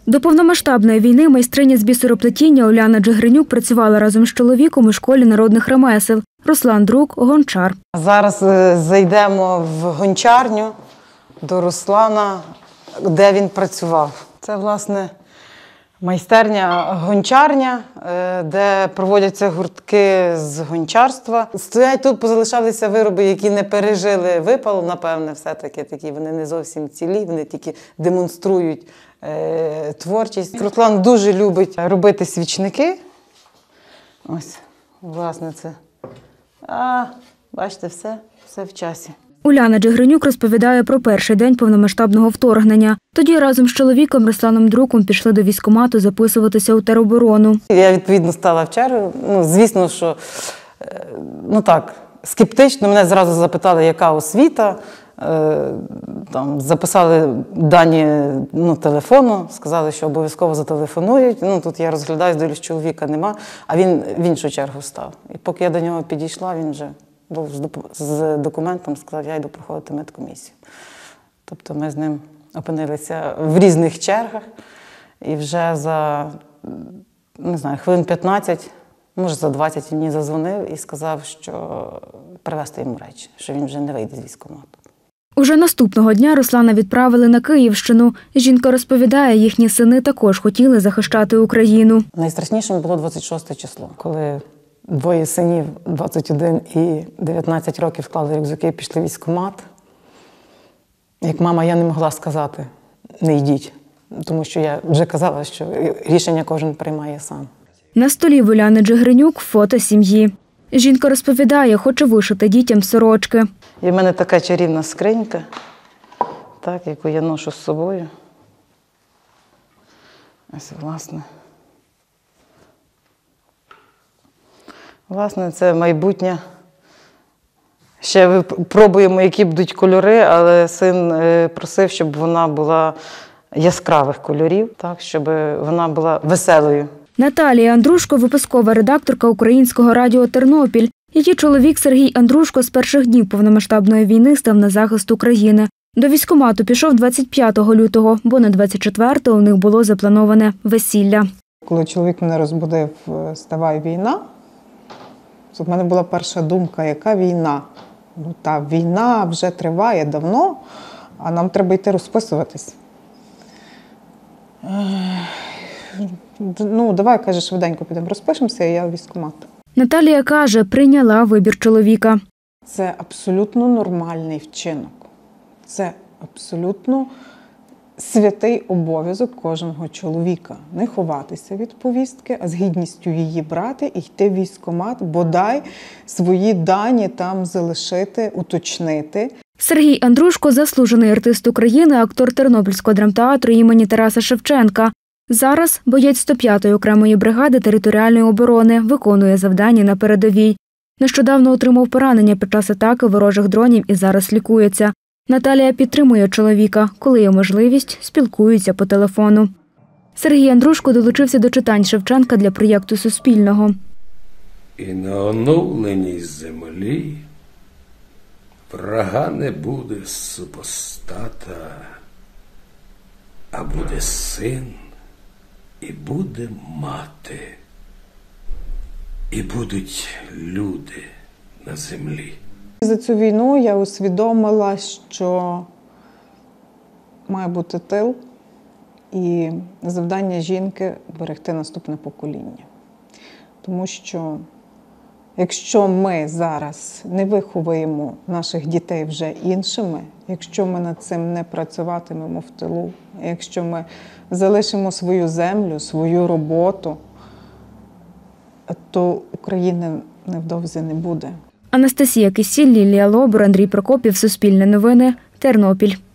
До повномасштабної війни майстриня з бісероплетіння Уляна Джигринюк працювала разом з чоловіком у школі народних ремесел. Руслан Друк – гончар. Зараз зайдемо в гончарню до Руслана, де він працював. Це, власне, майстерня-гончарня, де проводяться гуртки з гончарства. Стоять тут, позалишалися вироби, які не пережили випалу, напевне, все-таки такі. Вони не зовсім цілі, вони тільки демонструють творчість. Руслан дуже любить робити свічники. Ось, власне, це. Бачите, все в часі. Уляна Джигринюк розповідає про перший день повномасштабного вторгнення. Тоді разом з чоловіком Русланом Друком пішли до військкомату записуватися у тероборону. Я, відповідно, стала в чергу. Звісно, що, скептично. Мене зразу запитали, яка освіта. Записали дані телефону, сказали, що обов'язково зателефонують. Тут я розглядаюсь, дивлюсь, чоловіка нема, а він в іншу чергу став. І поки я до нього підійшла, він вже був з документом, сказав, я йду проходити медкомісію. Тобто ми з ним опинилися в різних чергах і вже за, хвилин 15, може за 20 мені задзвонив і сказав, що привезти йому речі, що він вже не вийде з військкомату. Уже наступного дня Руслана відправили на Київщину. Жінка розповідає, їхні сини також хотіли захищати Україну. Найстрашнішим було 26 число, коли двоє синів, 21 і 19 років, склали рюкзаки і пішли в військкомат. Як мама, я не могла сказати, не йдіть, тому що я вже казала, що рішення кожен приймає сам. На столі в Уляни Джигринюк фото сім'ї. Жінка розповідає, хоче вишити дітям сорочки. І в мене така чарівна скринька, яку я ношу з собою. Ось, власне, це майбутнє. Ще пробуємо, які будуть кольори, але син просив, щоб вона була яскравих кольорів, щоб вона була веселою. Наталія Андрушко – випускова редакторка Українського радіо «Тернопіль». Її чоловік Сергій Андрушко з перших днів повномасштабної війни став на захист України. До військкомату пішов 25 лютого, бо на 24-го у них було заплановане весілля. Коли чоловік мене розбудив «Вставай, війна», в мене була перша думка, яка війна? Війна вже триває давно, а нам треба йти розписуватись. Давай, каже, швиденько підемо розпишемося, і я в військкомат. Наталія каже, прийняла вибір чоловіка. Це абсолютно нормальний вчинок. Це абсолютно святий обов'язок кожного чоловіка. Не ховатися від повістки, а з гідністю її брати і йти в військкомат, бодай свої дані там залишити, уточнити. Сергій Андрушко – заслужений артист України, актор Тернопільського драмтеатру імені Тараса Шевченка. Зараз боєць 105-ї окремої бригади територіальної оборони, виконує завдання на передовій. Нещодавно отримав поранення під час атаки ворожих дронів і зараз лікується. Наталія підтримує чоловіка, коли є можливість, спілкуються по телефону. Сергій Андрушко долучився до читань Шевченка для проєкту Суспільного. І на оновленій землі врага не буде супостата, а буде син, і буде мати, і будуть люди на землі. За цю війну я усвідомила, що має бути тил і завдання жінки – берегти наступне покоління. Тому що якщо ми зараз не виховуємо наших дітей вже іншими, якщо ми над цим не працюватимемо в тилу, якщо ми залишимо свою землю, свою роботу, то України невдовзі не буде. Анастасія Кисіль, Лілія Лобур, Андрій Прокопів, Суспільне новини, Тернопіль.